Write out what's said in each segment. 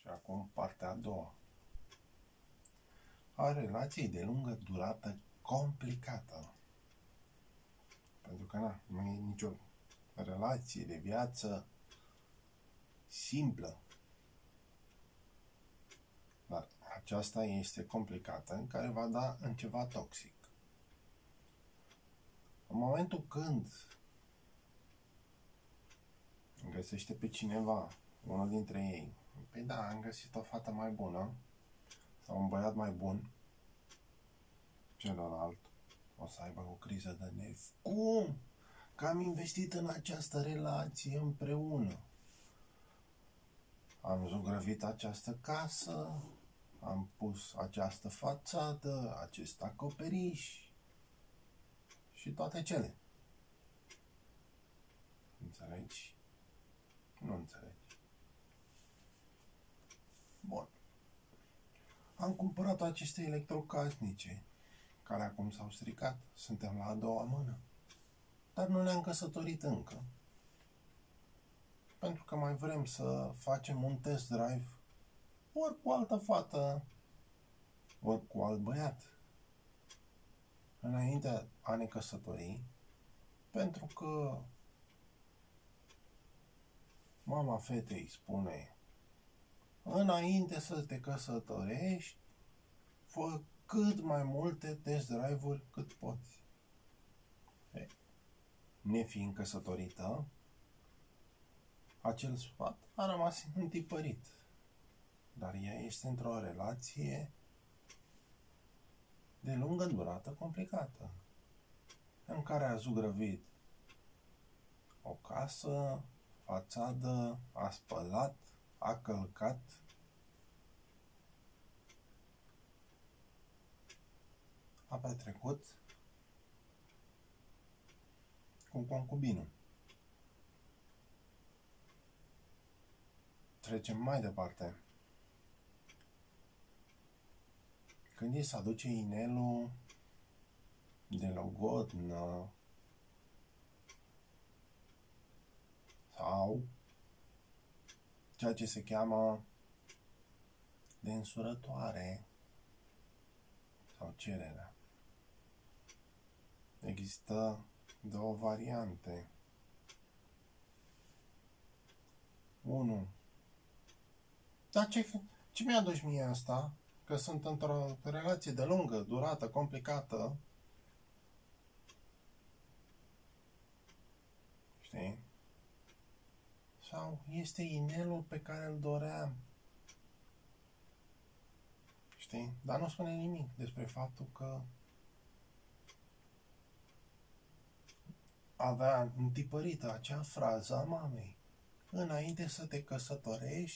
Și acum partea a doua. A relației de lungă durată complicată. Pentru că nu e nicio relație de viață simplă. Dar aceasta este complicată, în care va da în ceva toxic. În momentul când găsește pe cineva, unul dintre ei, păi da, am găsit o fată mai bună sau un băiat mai bun, celălalt o să aibă o criză de nervi. Cum? Că am investit în această relație împreună. Am zugrăvit această casă, am pus această fațadă, acest acoperiș și toate cele. Înțelegi? Nu înțelegi. Bun. Am cumpărat aceste electrocasnice, care acum s-au stricat. Suntem la a doua mână. Dar nu ne-am căsătorit încă. Pentru că mai vrem să facem un test drive ori cu altă fată, ori cu alt băiat, înainte a ne căsători, pentru că mama fetei spune: înainte să te căsătorești, fă cât mai multe test drive-uri cât poți. Nefiind căsătorită, acel sfat a rămas întipărit. Dar ea este într-o relație de lungă durată complicată, în care a zugrăvit o casă, fațadă, a spălat, a călcat, a petrecut cu concubinul. Trecem mai departe. Când îi se aduce inelul de logodnă sau ceea ce se cheamă de însurătoare sau cererea, există două variante. 1. Dar ce mi-aduci mie asta? Că sunt într-o relație de lungă durată, complicată. Știi? Sau este inelul pe care îl doream. Știi? Dar nu spune nimic despre faptul că avea întipărită acea frază a mamei: înainte să te căsătorești,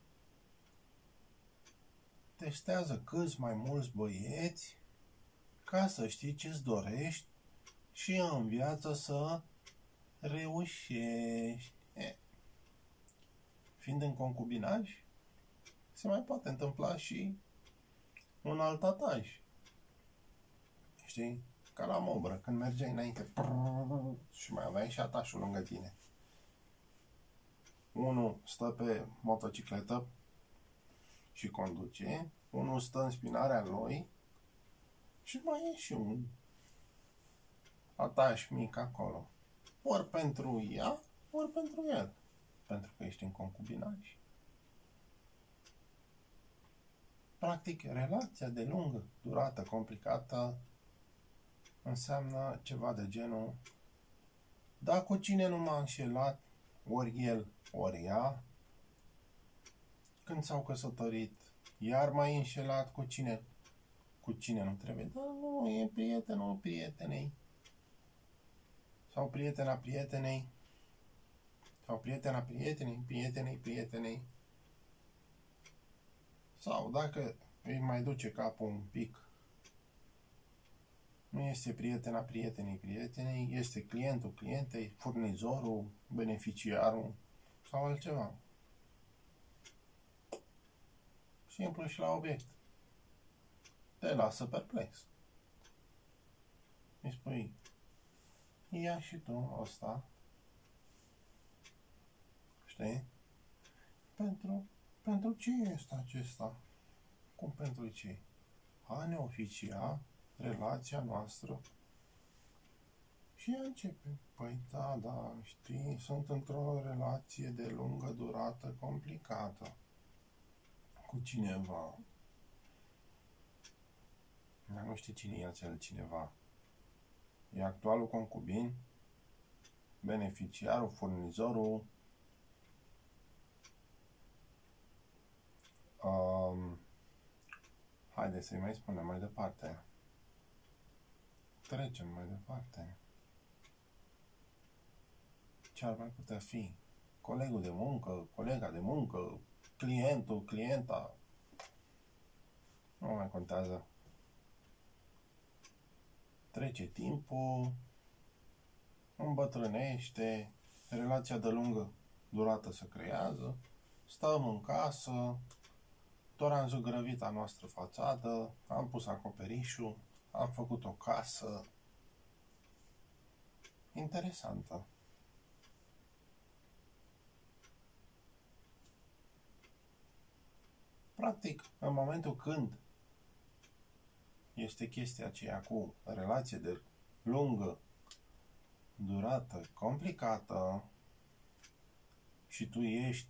testează câți mai mulți băieți ca să știi ce-ți dorești și în viață să reușești. Fiind în concubinaj, se mai poate întâmpla și un alt ataj. Știi? Ca la mobră, când mergeai înainte și mai aveai și atașul lângă tine. Unul stă pe motocicletă și conduce, unul stă în spinarea lui și mai e și un ataș mic acolo. Ori pentru ea, ori pentru el. Pentru că ești în concubinaj. Practic, relația de lungă durată complicată înseamnă ceva de genul: da, cu cine nu m-a înșelat, ori el, ori ea. Când s-au căsătorit, iar m-ai înșelat cu cine? Cu cine nu trebuie? Da, nu, e prietenul prietenei. Sau prietena prietenei. Sau prietena prietenei. Sau dacă îi mai duce capul un pic, nu este prietena prietenei, este clientul clientei, furnizorul, beneficiarul sau altceva. Simplu și la obiect. Te lasă perplex. Îi spui: ia și tu ăsta. Știi? Pentru Pentru ce este acesta? Cum pentru ce? A ne oficia relația noastră. Și ea începe. Păi da, știi, sunt într-o relație de lungă durată complicată cu cineva. Dar nu știe cine e acel cineva. E actualul concubin, beneficiarul, furnizorul, haideți să-i mai spunem mai departe. Trecem mai departe. Ce ar mai putea fi? Colegul de muncă, colega de muncă, clientul, clienta. Nu mai contează. Trece timpul, îmbătrânește, relația de lungă durată se creează, stăm în casă, doar am zugrăvit a noastră fațadă, am pus acoperișul, am făcut o casă. Interesantă. Practic, în momentul când este chestia aceea cu relație de lungă durată complicată și tu ești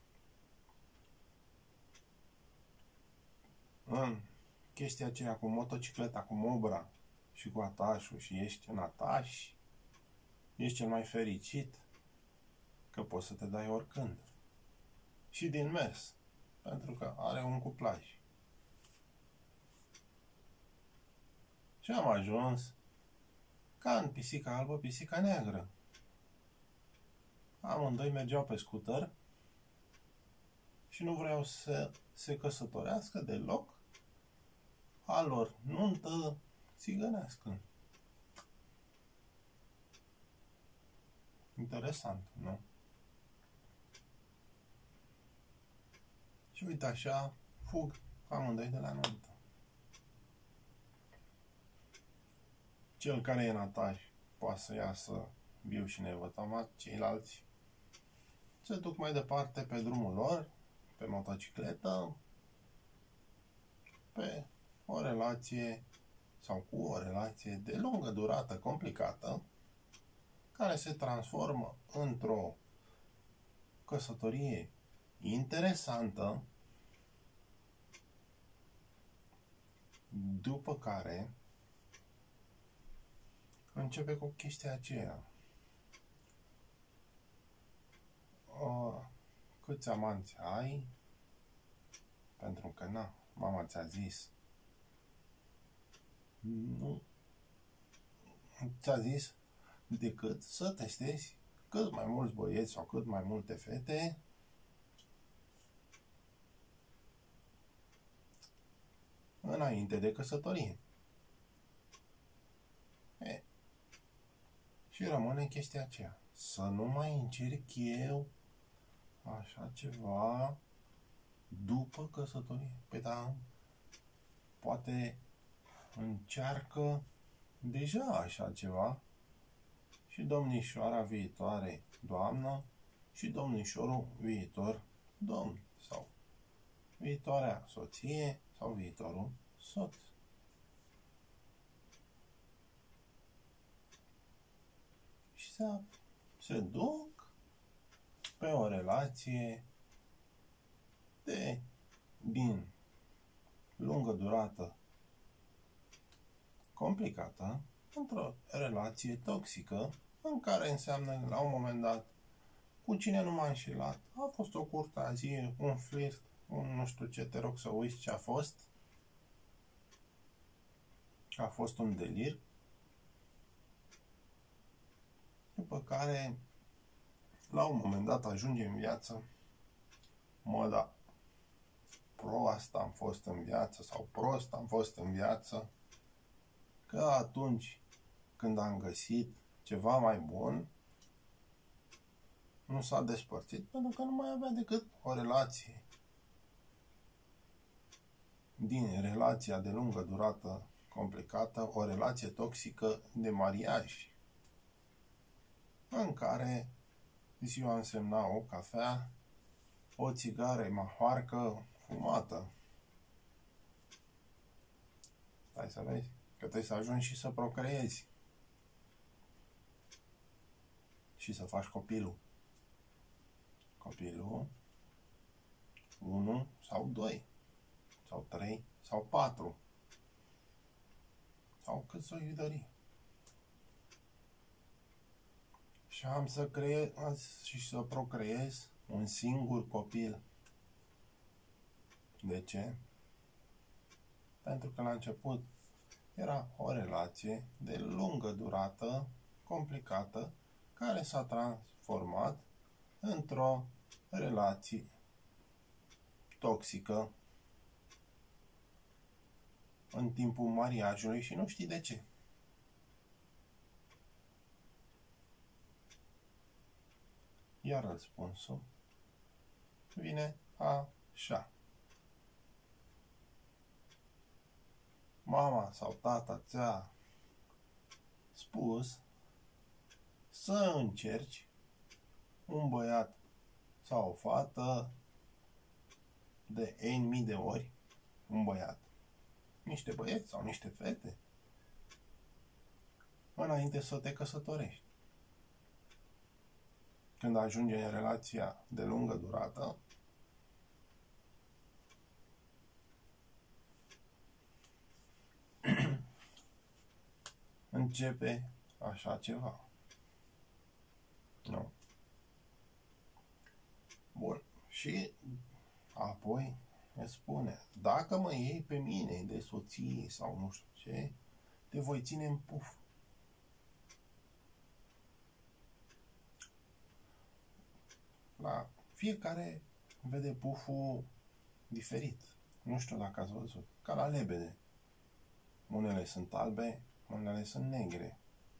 în chestia aceea cu motocicleta, cu mobra și cu atașul și ești în ataș, ești cel mai fericit că poți să te dai oricând. Și din mers, pentru că are un cuplaj. Și am ajuns ca în Pisica albă, pisica neagră. Amândoi mergeau pe scuter și nu vreau să se căsătorească deloc a lor nuntă țigănească. Interesant, nu? Și uite așa, fug amândoi de la nuntă. Cel care e în ataș poate să iasă viu și nevătămat, ceilalți se duc mai departe pe drumul lor, pe motocicletă, pe o relație sau cu o relație de lungă durată complicată, care se transformă într-o căsătorie interesantă, după care începe cu chestia aceea. Câți amanți ai? Pentru că, na, mama ți-a zis. Nu. Ți-a zis decât să testezi cât mai mulți băieți sau cât mai multe fete înainte de căsătorie. Și rămâne chestia aceea. Să nu mai încerc eu așa ceva după căsătorie. Păi da, poate încearcă deja așa ceva și domnișoara viitoare doamnă și domnișorul viitor domn sau viitoarea soție sau viitorul soț. Și se duc pe o relație din lungă durată complicată într-o relație toxică în care înseamnă la un moment dat cu cine nu m-a înșelat. A fost o curtazie, un flirt, un nu știu ce, te rog să uiți ce a fost. A fost un delir. După care, la un moment dat, ajunge în viață, mă, da, prost am fost în viață sau prost am fost în viață, că atunci când am găsit ceva mai bun, nu s-a despărțit pentru că nu mai avea decât o relație. Din relația de lungă durată complicată, o relație toxică de mariaj, în care ziua însemna o cafea, o țigară mahoarcă fumată. Stai să vezi, că trebuie să ajungi și să procreezi. Și să faci copilul. Copilul 1 sau 2 sau 3 sau 4 sau cât să-i dori. Și am să creez și să procreez un singur copil. De ce? Pentru că la început era o relație de lungă durată, complicată, care s-a transformat într-o relație toxică în timpul mariajului și nu știi de ce. Iar răspunsul vine așa. Mama sau tata ți-a spus să încerci un băiat sau o fată de N.000 de ori, un băiat, niște băieți sau niște fete, înainte să te căsătorești. Când ajunge în relația de lungă durată, începe așa ceva. Nu. Bun. Și apoi îți spune, dacă mă iei pe mine de soție sau nu știu ce, te voi ține în puf. La fiecare vede puful diferit. Nu știu dacă ați văzut. Ca la lebede. Unele sunt albe, unele sunt negre.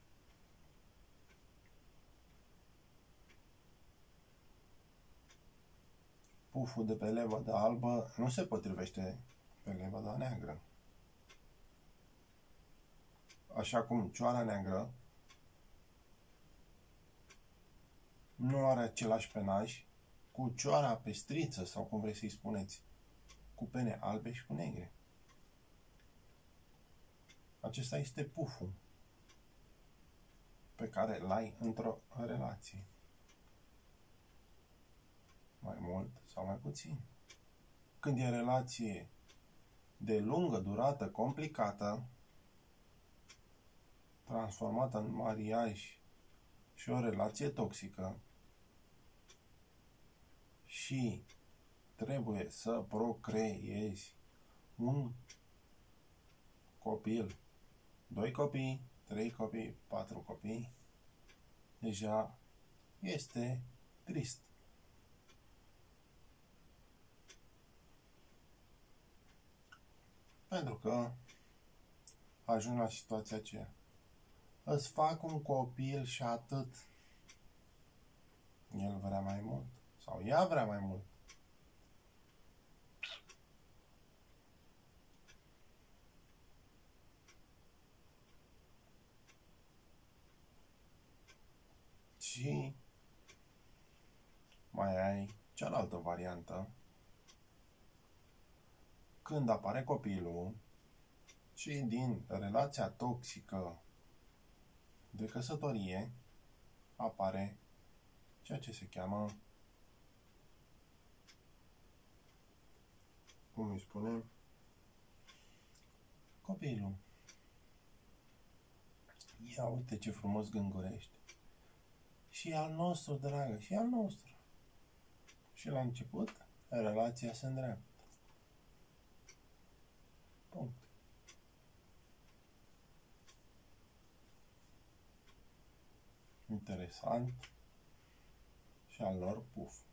Puful de pe lebăda albă nu se potrivește pe lebăda neagră. Așa cum cioara neagră nu are același penaj cu cioara pestriță sau cum vreți să-i spuneți, cu pene albe și cu negre. Acesta este puful pe care l-ai într-o relație. Mai mult sau mai puțin. Când e relație de lungă durată, complicată, transformată în mariaj și o relație toxică și trebuie să procreezi un copil, 2 copii, 3 copii, 4 copii, deja este trist. Pentru că ajung la situația aceea. Îți fac un copil și atât. El vrea mai mult. Sau ea vrea mai mult. Și mai ai cealaltă variantă. Când apare copilul și din relația toxică de căsătorie apare ceea ce se cheamă, cum îi spunem, copilul. Ia uite ce frumos gângurește. Și al nostru, dragă, și al nostru. Și la început, relația se îndreaptă. Punct. Interesant. Și al lor puf.